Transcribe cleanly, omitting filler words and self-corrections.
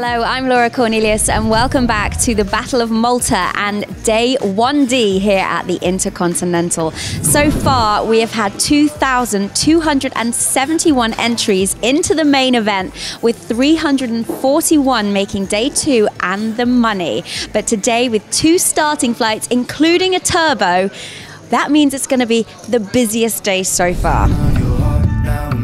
Hello, I'm Laura Cornelius and welcome back to the Battle of Malta and Day 1D here at the Intercontinental. So far, we have had 2,271 entries into the main event, with 341 making Day 2 and the money. But today, with 2 starting flights, including a turbo, that means it's going to be the busiest day so far.